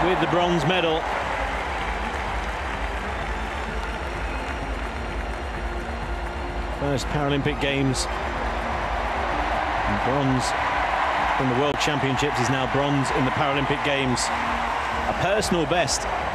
with the bronze medal. First Paralympic Games. And bronze from the World Championships is now bronze in the Paralympic Games. A personal best